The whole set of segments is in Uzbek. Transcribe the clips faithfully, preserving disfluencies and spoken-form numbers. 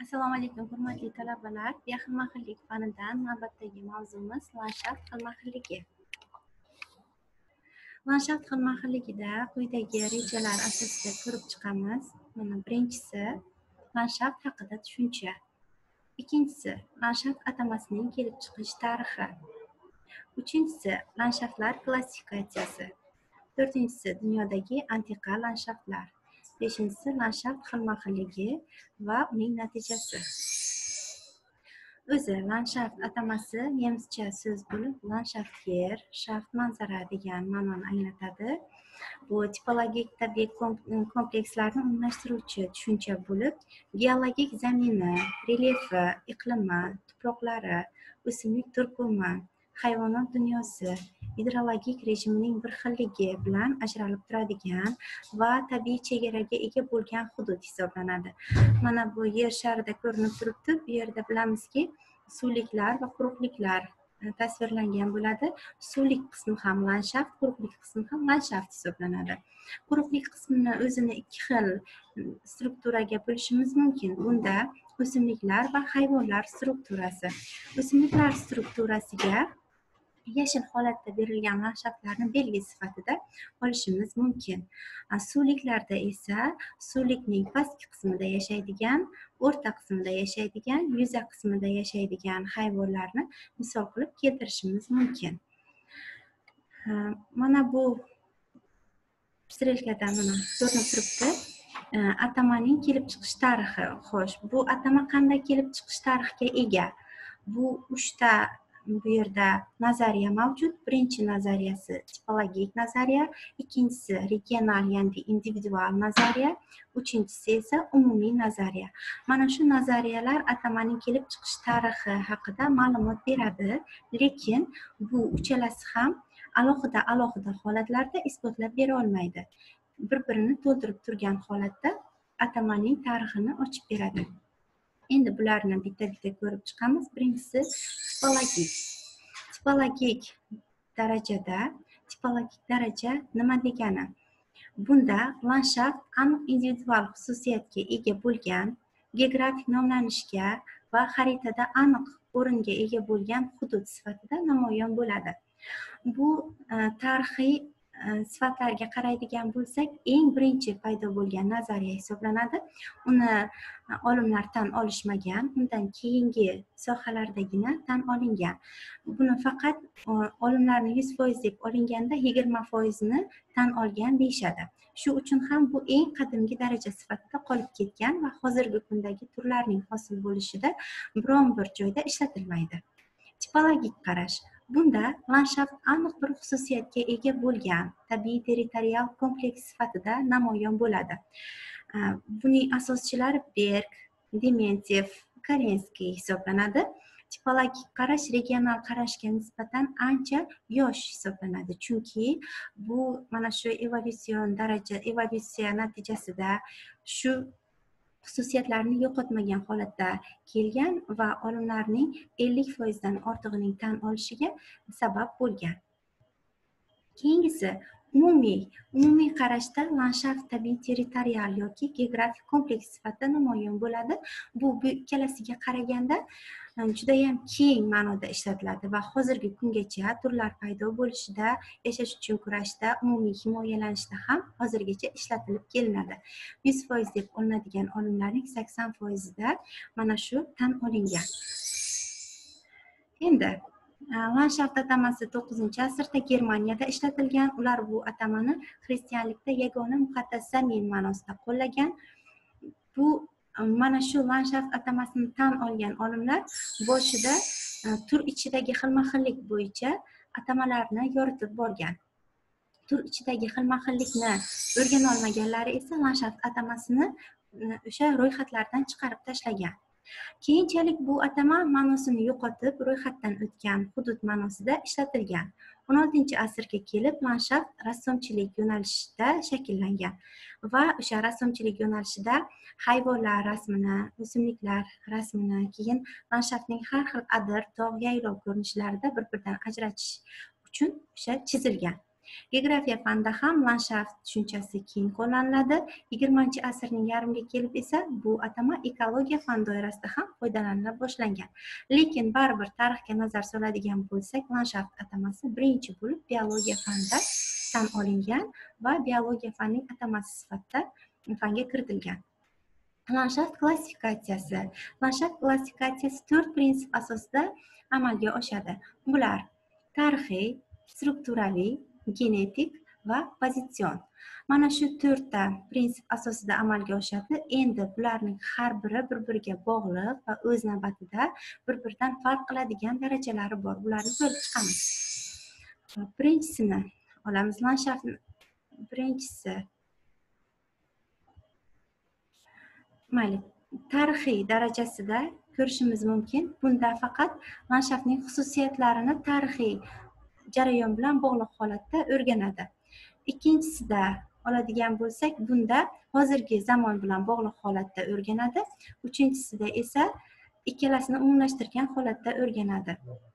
Assalomu alaykum, hurmatli talabalar. Xilma-xillik fanidan navbatdagi mavzumiz landshaft xilma-xilligi. Landshaft xilma-xilligida quyidagi rejalar asosida ko'rib chiqamiz. Mana birinchisi landshaft haqida tushuncha. Ikkinchisi landshaft atamasining kelib chiqish tarixi. Uchinchisi landshaftlar klassifikatsiyasi. To'rtinchisi dunyodagi antiqa landshaftlar. Beshinchisi landshaft xilma-xilligi va uning natijasi. O'zi landshaft atamasi nemischa so'z bo'lib, landshaft yer, shaft manzara degan ma'noni anglatadi. Bu tipologik tabiiy komplekslarni umumlashtiruvchi tushuncha bo'lib, geologik zamini, relyefi, iqlimi, tuproqlari, o'simlik turkumi, hayvonot dunyosi, gidrologik rejimining bir xilligi bilan ajralib turadigan va tabiiy chegaraga ega bo'lgan hudud hisoblanadi. Mana bu yer sharida ko'rinib turibdi. Bu yerda bilamizki, suvliklar va quruqliklar tasvirlangan bo'ladi. Suvlik qismi ham landshaft, quruqlik qismi ham landshaft hisoblanadi. Quruqlik qismini o'zini ikki xil strukturaga bo'lishimiz mumkin. Bunda o'simliklar va hayvonlar strukturasi. O'simliklar strukturasiga yashil holatda berilgan landshaftlarni belgi sifatida olishimiz mumkin. Suvliklarda esa suvlikning pastki qismida yashaydigan, o'rta qismida yashaydigan, yuza qismida yashaydigan hayvonlarni misol qilib keltirishimiz mumkin. Mana bu strelkada mana ko'rinib turibdi. Atamaning kelib chiqish tarixi. Xo'sh, bu atama qanday kelib chiqish tarixiga ega? Bu uchta bu yerda nazariya mavjud. Birinchi nazariyasi tipologik nazariya, ikkinchisi regional, ya'ni individual nazariya, uchinchisi esa umumiy nazariya. Mana shu nazariyalar atamaning kelib chiqish tarixi haqida ma'lumot beradi, lekin bu uchalasi ham alohida-alohida holatlarda isbotlab bera olmaydi. Bir-birini to'ldirib turgan holatda atamaning tarixini ochib beradi. Endi bularni bitta-bitta ko'rib chiqamiz. Birinchisi tipologik. Tipologik darajada, tipologik daraja nima degani? Bunda landshaft aniq individual xususiyatga ega bo'lgan, geografik nomlanishga va xaritada aniq o'ringa ega bo'lgan hudud sifatida namoyon bo'ladi. Bu tarixiy sifatlarga qaraydigan bo'lsak, eng birinchi paydo bo'lgan nazariya hisoblanadi. Uni olimlar tan olishmagan, undan keyingi sohalardagina tan olingan. Buni faqat olimlarni yuz foiz deb olinganda yigirma foizini tan olgan deyishadi. Shu uchun ham bu eng qadimgi daraja sifatida qolib ketgan va hozirgi kundagi turlarning hosil bo'lishida biron bir joyda ishlatilmaydi. Tipologik qarash. Bunda landshaft aniq bir xususiyatga ega bo'lgan tabiiy territorial kompleks sifatida namoyon bo'ladi. Buning asoschilari Berg, Dementyev, Karenskiy hisoblanadi. Tipologik qarash regional qarashga nisbatan ancha yosh hisoblanadi, chunki bu mana shu evolyusion daraja, evolyutsiya natijasida shu xususiyatlarni yo'qotmagan holatda kelgan va olimlarning ellik foizdan ortig'ining tan olishiga sabab bo'lgan. Keyingisi umumiy. Umumiy qarashda landshaft tabiiy territorial yoki geografik kompleks sifatida namoyon bo'ladi. Bu bu ikkalasiga qaraganda juda ham keng ma'noda ishlatiladi va hozirgi kungacha turlar paydo bo'lishida, yashash uchun kurashda, umumiy himoyalanishda ham hozirgacha ishlatilib kelinadi. yuz foiz deb olinadigan olimlarning sakson foizida mana shu tan olingan. Endi landshaft atamasi to'qqizinchi asrda Germaniyada ishlatilgan. Ular bu atamani xristianlikda yagona muqaddas zamin ma'nosida qo'llagan. Bu mana shu landshaft atamasini tan olgan olimlar boshida tur ichidagi xilma-xillik bo'yicha atamalarni yoritib borgan. Tur ichidagi xilma-xillikni o'rgana olmaganlari esa landshaft atamasini o'sha ro'yxatlardan chiqarib tashlagan. Keyinchalik bu atama ma'nosini yo'qotib, ro'yxatdan o'tgan hudud ma'nosida ishlatilgan. o'n oltinchi asrga kelib landshaft rassomchilik yo'nalishida shakllangan va o'sha rassomchilik yo'nalishida hayvonlar rasmini, o'simliklar rasmini, keyin landshaftning har xil adir, tog', yaylov ko'rinishlarida bir-biridan ajratish uchun o'sha chizilgan. Geografiya fanida ham landshaft tushunchasi keng qo'llaniladi. yigirmanchi asrning yarmiga kelib esa bu atama ekologiya fan doirasida ham foydalanila boshlangan. Lekin baribir tarixga nazar soladigan bo'lsak, landshaft atamasi birinchi bo'lib biologiya fanida tan olingan va biologiya fanining atamasi sifatida fanga kiritilgan. Landshaft klassifikatsiyasi. Landshaft klassifikatsiyasi to'rt prinsip asosida amalga oshadi. Bular tarixiy, strukturaviy, genetik va pozitsion. Mana shu to'rtta prinsip asosida amalga oshadi. Endi bularning har biri bir-biriga bog'liq va o'z navbatida bir-biridan farq qiladigan darajalari bor. Bularni ko'rib chiqamiz. Birinchisini olamiz. Landshaftni birinchisi mayli tarixiy darajasida ko'rishimiz mumkin. Bunda faqat landshaftning xususiyatlarini tarixiy jarayon bilan bog'liq holatda o'rganadi. Ikkinchisida oladigan bo'lsak, bunda hozirgi zamon bilan bog'liq holatda o'rganadi. Uchinchisida esa ikkalasini umumlashtirgan holatda o'rganadi.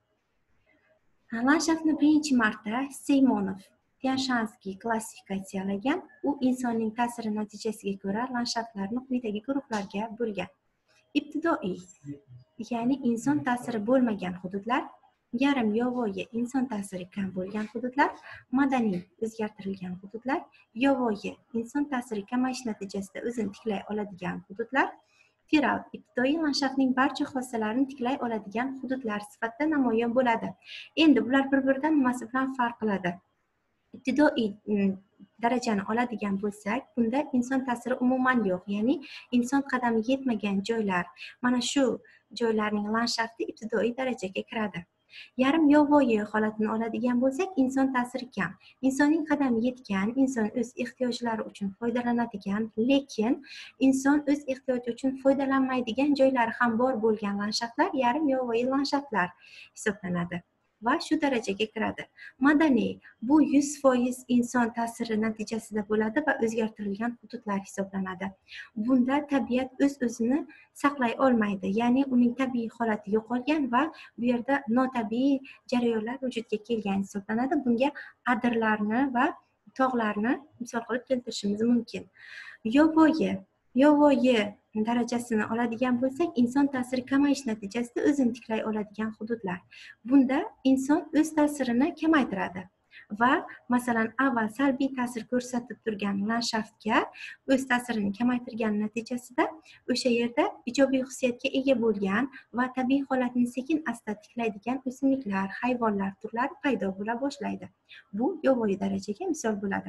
Landshaftni birinchi marta Seymonov Tianshanskiy klassifikatsiyalagan. U insonning ta'siri natijasiga ko'ra landshaftlarni quyidagi guruhlarga bo'lgan. Ibtidoiy, ya'ni inson ta'siri bo'lmagan hududlar, yarim yovvoyi inson ta'siri kam bo'lgan hududlar, madaniy o'zgartirilgan hududlar, yovvoyi inson ta'siri kamayish natijasida o'zini tiklay oladigan hududlar, feral ibtidoiy landshaftning barcha xossalarini tiklay oladigan hududlar sifatida namoyon bo'ladi. Endi bular bir-biridan nimasi bilan farq qiladi? Ibtidoiy darajani oladigan bo'lsak, bunda inson ta'siri umuman yo'q, ya'ni inson qadami yetmagan joylar. Mana shu joylarning landshafti ibtidoiy darajaga kiradi. Yarim yovvoyi holatini oladigan bo'lsak, inson ta'siri kam. Insonning qadami yetgan, inson o'z ehtiyojlari uchun foydalanadigan, lekin inson o'z ehtiyoji uchun foydalanmaydigan joylari ham bor bo'lgan landshaftlar yarim yovvoyi landshaftlar hisoblanadi va shu darajaga kiradi. Madaniy, bu yuz foiz inson ta'siri natijasida bo'ladi va o'zgartirilgan hududlar hisoblanadi. Bunda tabiat o'z-o'zini saqlay olmaydi, ya'ni uning tabiiy holati yo'qolgan va bu yerda notabiiy jarayonlar vujudga kelgan hisoblanadi. Bunga adirlarni va tog'larni misol qilib keltirishimiz mumkin. Yovvoyi, yovvoyi darajasini oladigan bo'lsak, inson ta'siri kamayish natijasida o'zini tiklay oladigan hududlar. Bunda inson o'z ta'sirini kamaytiradi va masalan avval salbiy ta'sir ko'rsatib turgan landshaftga o'z ta'sirini kamaytirgan natijasida o'sha yerda ijobiy xususiyatga ega bo'lgan va tabiiy holatni sekin asta tiklaydigan o'simliklar, hayvonlar turlari paydo bo'la boshlaydi. Bu yovvoyi darajaga misol bo'ladi.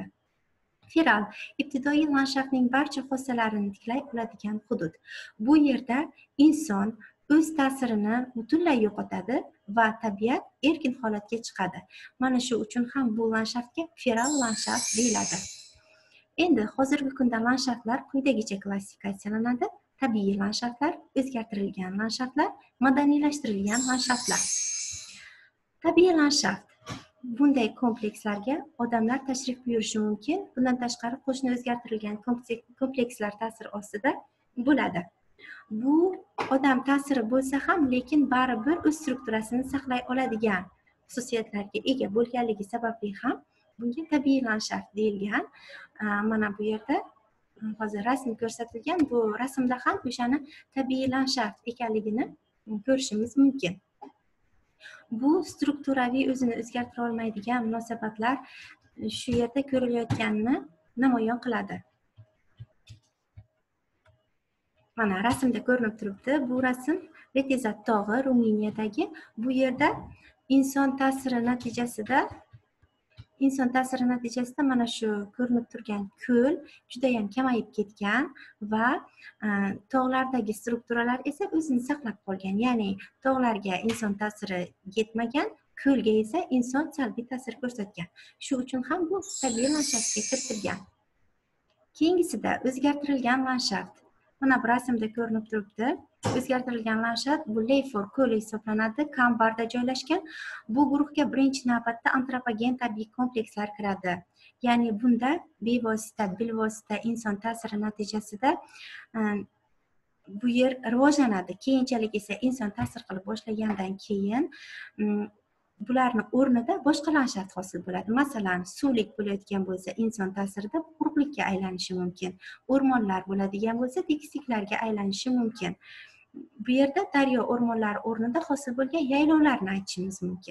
Feral ibtidoiy landshaftning barcha xossalarini tiklay oladigan hudud. Bu yerda inson o'z ta'sirini butunlay yo'qotadi va tabiat erkin holatga chiqadi. Mana shu uchun ham bu landshaftga feral landshaft deyiladi. Endi hozirgi kunda landshaftlar quyidagicha klassifikatsiyalanadi. Tabiiy landshaftlar, o'zgartirilgan landshaftlar, madaniylashtirilgan landshaftlar. Tabiiy landshaft. Bunday komplekslarga odamlar tashrif buyurishi mumkin. Bundan tashqari qo'shni o'zgartirilgan komplekslar ta'sir ostida bo'ladi. Bu odam ta'siri bo'lsa ham, lekin baribir o'z strukturasini saqlay oladigan xususiyatlarga ega bo'lganligi sababli ham bunga tabiiy landshaft deyilgan. Mana bu yerda hozir rasm ko'rsatilgan. Bu rasmda ham o'shani tabiiy landshaft ekanligini ko'rishimiz mumkin. Bu strukturaviy o'zini o'zgartira olmaydigan munosabatlar shu yerda ko'rilayotganini namoyon qiladi. Mana rasmda ko'rinib turibdi. Bu rasm Retezat tog'i Ruminiyadagi. Bu yerda inson ta'siri natijasida inson ta'siri natijasida mana shu ko'rinib turgan ko'l juda ham kamayib ketgan va tog'lardagi strukturalar esa o'zini saqlab qolgan. Ya'ni tog'larga inson ta'siri yetmagan, ko'lga esa inson salbiy ta'sir ko'rsatgan. Shu uchun ham bu tabiiy landshaftga kiritilgan. Keyingisida o'zgartirilgan landshaft. Mana bu rasmda ko'rinib turibdi. O'zgartirilgan landshaft bu Leyfor ko'li hisoblanadi, Kambarda joylashgan. Bu guruhga birinchi navbatda antropogen tabiiy komplekslar kiradi. Ya'ni bunda bevosita, bilvosita inson ta'siri natijasida bu yer rivojlanadi. Keyinchalik esa inson ta'sir qilib boshlagandan keyin bularni o'rnida boshqa landshaft hosil bo'ladi. Masalan, suvlik bo'layotgan bo'lsa, inson ta'sirida quruqlikka aylanishi mumkin. O'rmonlar bo'ladigan bo'lsa, tekisliklarga aylanishi mumkin. Bu yerda daryo, o'rmonlar o'rnida hosil bo'lgan yaylovlarni aytishimiz mumkin.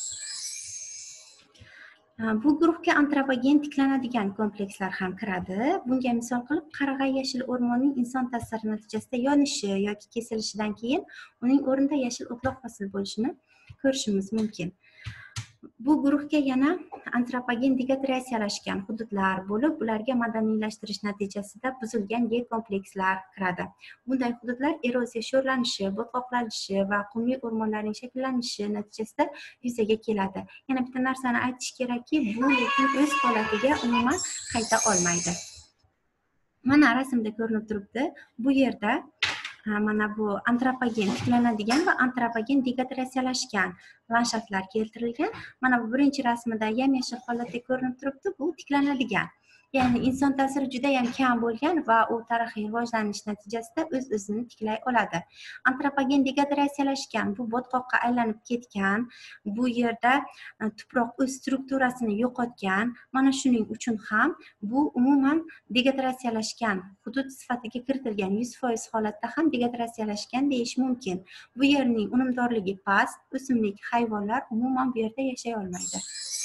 Bu guruhga antropogen tiklanadigan komplekslar ham kiradi. Bunga misol qilib qarag'ay yashil o'rmonning inson ta'siri natijasida yonishi yoki kesilishidan keyin uning o'rnida yashil o'tloq hosil bo'lishini ko'rishimiz mumkin. Bu guruhga yana antropogen degradatsiyalashgan hududlar bo'lib, ularga madaniylashtirish natijasida buzilgan yer komplekslar kiradi. Bunday hududlar eroziya sho'rlanishi, botqoqlanishi va qumli o'rmonlarning shakllanishi natijasida yuzaga keladi. Yana bitta narsani aytish kerakki, bu lekin o'z holatiga umuman qayta olmaydi. Mana rasmda ko'rinib turibdi. Bu yerda mana bu antropogen tiklanadigan va antropogen degradatsiyalashgan landshaftlar keltirilgan. Mana bu birinchi rasmida yam-yashil holatda ko'rinib turibdi. Bu tiklanadigan. Ya'ni inson ta'siri juda ham kam bo'lgan va u tarixiy rivojlanish natijasida o'z-o'zini tiklay oladi. Antropogen degradatsiyalashgan, bu botqoqqa aylanib ketgan, bu yerda tuproq o'z strukturasini yo'qotgan. Mana shuning uchun ham bu umuman degradatsiyalashgan hudud sifatiga kiritilgan. yuz foiz holatda ham degradatsiyalashgan deyish mumkin. Bu yerning unumdorligi past, o'simlik, hayvonlar umuman bu yerda yashay olmaydi.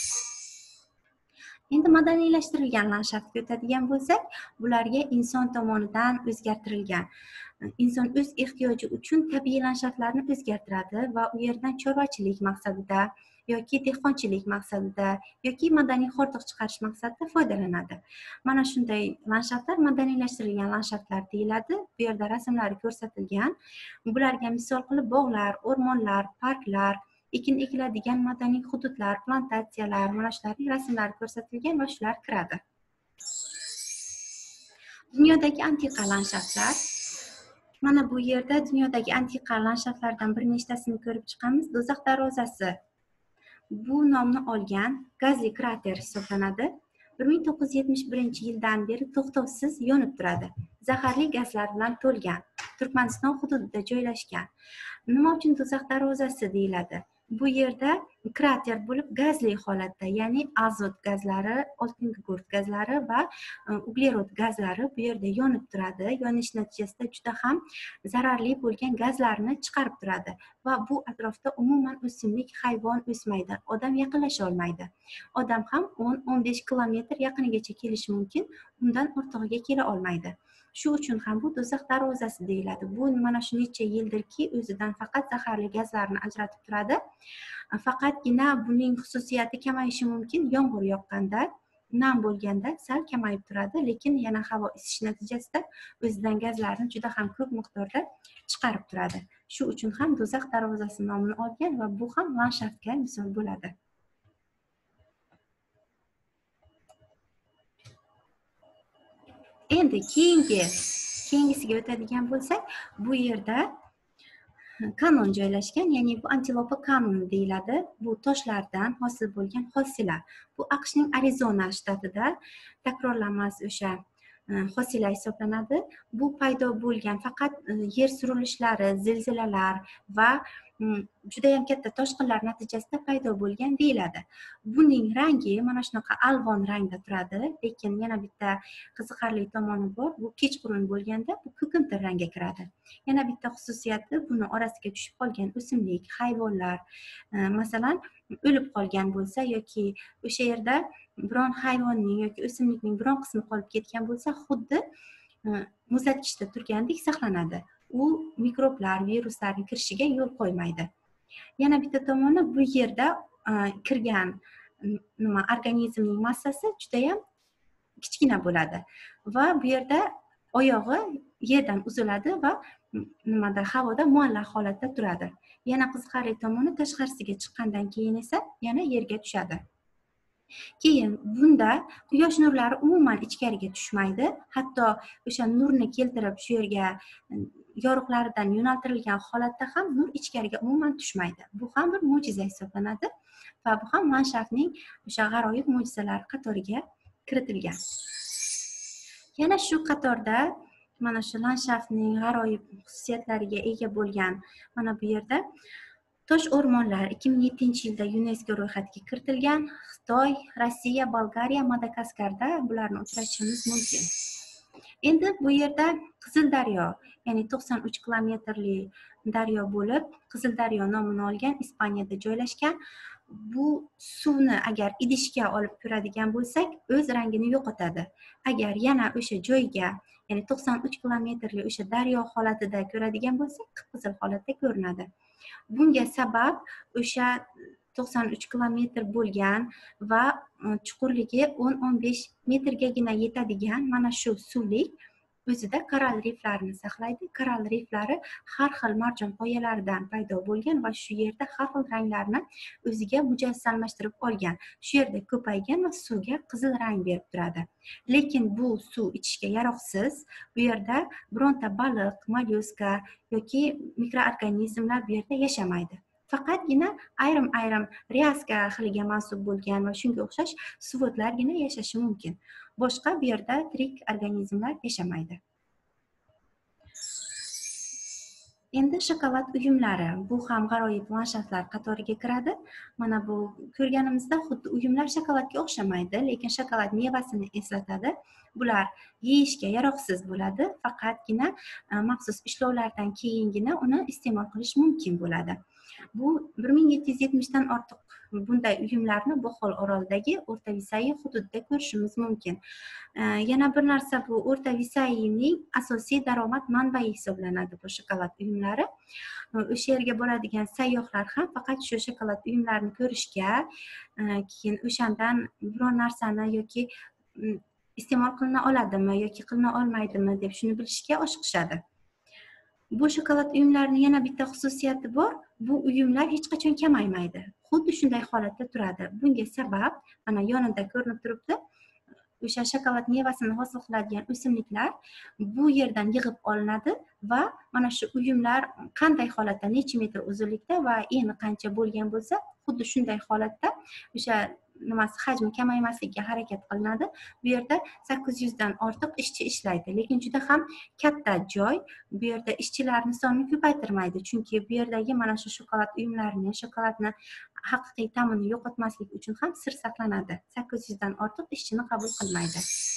Endi madaniylashtirilgan landshaftga o'tadigan bo'lsak, bularga inson tomonidan o'zgartirilgan. Inson o'z ehtiyoji uchun tabiiy landshaftlarni o'zgartiradi va u yerdan chorvachilik maqsadida yoki dehqonchilik maqsadida yoki madaniy hordiq chiqarish maqsadida foydalanadi. Mana shunday landshaftlar madaniylashtirilgan landshaftlar deyiladi. Bu yerda rasmlari ko'rsatilgan. Bularga misol qilib bog'lar, o'rmonlar, parklar, ekin ekiladigan madaniy hududlar, plantatsiyalar, mana shularning rasmlari ko'rsatilgan va shular kiradi. Dunyodagi antiqa landshaftlar. Mana bu yerda dunyodagi antiqa landshaftlardan bir nechtasini ko'rib chiqamiz. Do'zax darvozasi. Bu nomni olgan gazli krater hisoblanadi. bir ming to'qqiz yuz yetmish birinchi yildan beri to'xtovsiz yonib turadi. Zaharli gazlar bilan to'lgan. Turkmaniston hududida joylashgan. Nima uchun do'zax darvozasi deyiladi? Bu yerda krater bo'lib gazli holatda, ya'ni azot gazlari, oltin gugurt gazlari va uglerod gazlari bu yerda yonib turadi. Yonish natijasida juda ham zararli bo'lgan gazlarni chiqarib turadi va bu atrofda umuman o'simlik, hayvon o'smaydi. Odam yaqinlasha olmaydi. Odam ham o'n o'n besh kilometr yaqinigacha kelishi mumkin, undan ortig'iga kela olmaydi. Shu uchun ham bu do'zax darvozasi deyiladi. Bu mana shu necha yildirki o'zidan faqat zaharli gazlarni ajratib turadi. Faqatgina buning xususiyati kamayishi mumkin yomg'ir yoqqanda, nam bo'lganda sal kamayib turadi, lekin yana havo isish natijasida o'zidan gazlarni juda ham ko'p miqdorda chiqarib turadi. Shu uchun ham do'zax darvozasi nomini olgan va bu ham landshaftga misol bo'ladi. Endi keyingi keyingisiga o'tadigan bo'lsak, bu yerda kanon joylashgan, ya'ni bu antilopa kanoni deyiladi. Bu toshlardan hosil bo'lgan hosila. Bu AQShning Arizona shtatida takrorlanmas o'sha hosila hisoblanadi. Bu paydo bo'lgan faqat yer surilishlari, zilzilalar va juda ham katta toshqinlar natijasida paydo bo'lgan deyiladi. Buning rangi mana shunaqa alvon rangda turadi, lekin yana bitta qiziqarli tomoni bor. Bu kechqurun bo'lganda bu ko'kimtir rangga kiradi. Yana bitta xususiyati, buni orasiga tushib qolgan o'simlik, hayvonlar, masalan, o'lib qolgan bo'lsa yoki o'sha yerda biron hayvonning yoki o'simlikning biron qismi qolib ketgan bo'lsa, xuddi muzlatgichda turgandek saqlanadi. U mikroblar, viruslarning kirishiga yo'l qo'ymaydi. Yana bitta tomoni, bu yerda kirgan nima organizmning massasi juda ham kichkina bo'ladi va bu yerda oyog'i yerdan uziladi va nimada havoda muallaq holatda turadi. Yana qiziqarli tomoni, tashqarisiga chiqqandan keyin esa yana yerga tushadi. Keyin bunda quyosh nurlari umuman ichkariga tushmaydi. Hatto o'sha nurni keltirib shu yerga yorug'laridan yo'naltirilgan holatda ham nur ichkariga umuman tushmaydi. Bu ham bir mo'jiza hisoblanadi va bu ham landshaftning o'sha g'aroyib mo'jizalari qatoriga kiritilgan. Yana shu qatorda mana shu landshaftning g'aroyib xususiyatlariga ega bo'lgan mana bu yerda Tosh o'rmonlar ikki ming yettinchi yilda yunesko ro'yxatiga kiritilgan. Xitoy, Rossiya, Bolgariya, Madagaskarda bularni uchratishimiz mumkin. Endi bu yerda Qizildaryo, ya'ni to'qson uch kilometrli daryo bo'lib, Qizildaryo nomini olgan, Ispaniyada joylashgan. Bu suvni agar idishga olib ko'radigan bo'lsak, o'z rangini yo'qotadi. Agar yana o'sha joyga, ya'ni to'qson uch kilometrli o'sha daryo holatida ko'radigan bo'lsak, qip-qizil holatda ko'rinadi. Bunga sabab o'sha to'qson uch kilometr bo'lgan va chuqurligi o'n o'n besh metrgagina yetadigan mana shu suvlik o'zida koral riflarini saqlaydi. Koral riflari har xil marjon qoyalaridan paydo bo'lgan va shu yerda har xil ranglarni o'ziga mujassamlashtirib olgan. Shu yerda ko'paygan va suvga qizil rang berib turadi. Lekin bu suv ichishga yaroqsiz. Bu yerda bironta baliq, mollyuska yoki mikroorganizmlar bu yerda yashamaydi. Faqatgina ayrim-ayrim ryaska xiliga mansub bo'lgan va shunga o'xshash suvotlargina yashashi mumkin. Boshqa bu yerda tirik organizmlar yashamaydi. Endi shokolad uyumlari. Bu ham g'aroyib landshaftlar qatoriga kiradi. Mana bu ko'rganimizda xuddi uyumlar shokoladga o'xshamaydi, lekin shokolad mevasini eslatadi. Bular yeyishga yaroqsiz bo'ladi, faqatgina maxsus ishlovlardan keyingina uni iste'mol qilish mumkin bo'ladi. Bu bir ming yetti yuz yetmishdan ortiq bunday uyumlarni Bohol orolidagi O'rta Visay hududida ko'rishimiz mumkin. Yana bir narsa, bu O'rta Visayning asosiy daromad manbai hisoblanadi bu shokolad uyumlari. O'sha yerga boradigan sayyohlar ham faqat shu shokolad uyumlarini ko'rishga, keyin o'shandan biron narsani yoki iste'mol qilina oladimi yoki qilina olmaydimi deb shuni bilishga oshiqishadi. Bu shokolad uyumlarining yana bitta xususiyati bor. Bu uyumlar hech qachon kamaymaydi. Xuddi shunday holatda turadi. Bunga sabab mana yonida ko'rinib turibdi. O'sha shokolad mevasini hosil qiladigan o'simliklar bu yerdan yig'ib olinadi va mana shu uyumlar qanday holatda, necha metr uzunlikda va eni qancha bo'lgan bo'lsa, xuddi shunday holatda o'sha nimasi hajmi kamaymasligiga harakat qilinadi. Bu yerda sakkiz yuz dan ortiq ishchi ishlaydi, lekin juda ham katta joy. Bu yerda ishchilarning sonini ko'paytirmaydi, chunki bu yerdagi mana shu shokolad uyumlarini, shokoladni haqiqiy ta'mini yo'qotmaslik uchun ham sir saqlanadi. sakkiz yuz dan ortiq ishchini qabul qilmaydi.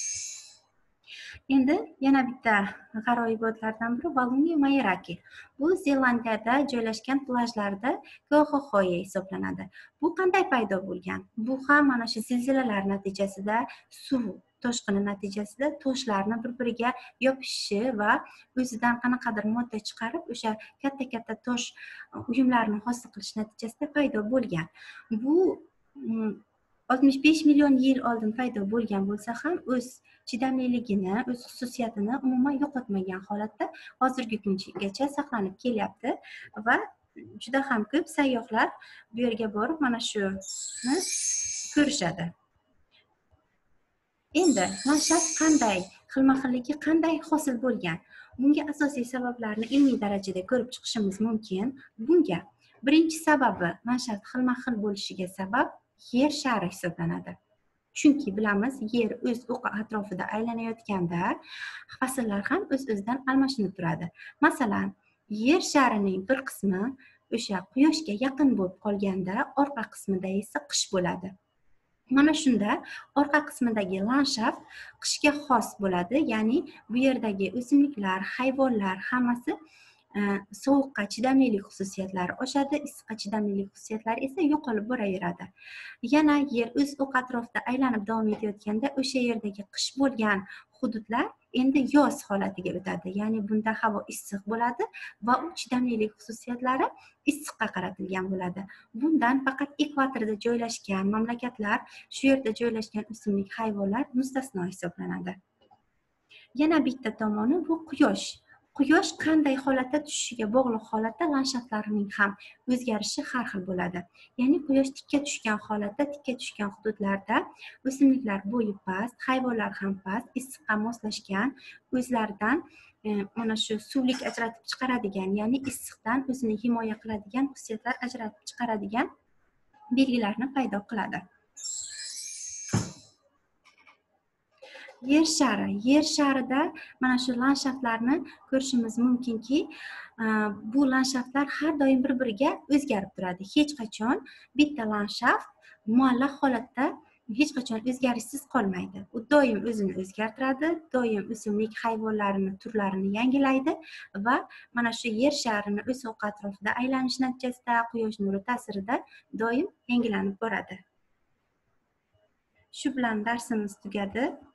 Endi yana bitta g'aroyibotlardan biri Valungi Mayaraki. Bu Zelandiyada joylashgan plajlarda gohohoye hisoblanadi. Bu qanday paydo bo'lgan? Bu ham mana shu zilzilalar natijasida, suv toshqini natijasida toshlarni bir-biriga yopishishi va o'zidan qanaqadir modda chiqarib, o'sha katta-katta tosh uyumlarini hosil qilish natijasida paydo bo'lgan. Bu oltmish besh million yil oldin paydo bo'lgan bo'lsa ham o'z chidamliligini, o'z xususiyatini umuman yo'qotmagan holatda hozirgi kungacha saqlanib kelyapti va juda ham ko'p sayyohlar bu yerga borib mana shuni ko'rishadi. Endi landshaft qanday, xilma-xilligi qanday hosil bo'lgan? Bunga asosiy sabablarni ilmiy darajada ko'rib chiqishimiz mumkin. Bunga birinchi sababi landshaft xilma-xil bo'lishiga sabab yer shari hisoblanadi. Chunki bilamiz, yer o'z o'qi atrofida aylanayotganda fasllar ham o'z-o'zidan almashinib turadi. Masalan, yer sharining bir qismi o'sha quyoshga yaqin bo'lib qolganda, orqa qismida esa qish bo'ladi. Mana shunda orqa qismidagi landshaft qishga xos bo'ladi, ya'ni bu yerdagi o'simliklar, hayvonlar hammasi sovuqqa chidamlilik xususiyatlari oshadi, issiqqa chidamlilik xususiyatlari esa yo'qolib boraveradi. Yana yer o'z o'q atrofida aylanib davom etayotganda o'sha yerdagi qish bo'lgan hududlar endi yoz holatiga o'tadi. Ya'ni bunda havo issiq bo'ladi va u chidamlilik xususiyatlari issiqqa qaratilgan bo'ladi. Bundan faqat ekvatorda joylashgan mamlakatlar, shu yerda joylashgan o'simlik, hayvonlar mustasno hisoblanadi. Yana bitta tomoni bu quyosh. Quyosh qanday holatda tushishiga bog'liq holatda landshaftlarning ham o'zgarishi har xil bo'ladi. Ya'ni quyosh tikka tushgan holatda, tikka tushgan hududlarda o'simliklar bo'yi past, hayvonlar ham past, issiqqa moslashgan, o'zlaridan mana shu suvlik ajratib chiqaradigan, ya'ni issiqdan o'zini himoya qiladigan xususiyatlar ajratib chiqaradigan belgilarni paydo qiladi. Yer shari. Yer sharida mana shu landshaftlarni ko'rishimiz mumkinki, bu landshaftlar har doim bir-biriga o'zgarib turadi. Hech qachon bitta landshaft muallaq holatda hech qachon o'zgarishsiz qolmaydi. U doim o'zini o'zgartiradi, doim o'simlik hayvonlarini turlarini yangilaydi va mana shu yer sharini o'z o'qi atrofida aylanish natijasida quyosh nuri ta'sirida doim yangilanib boradi. Shu bilan darsimiz tugadi.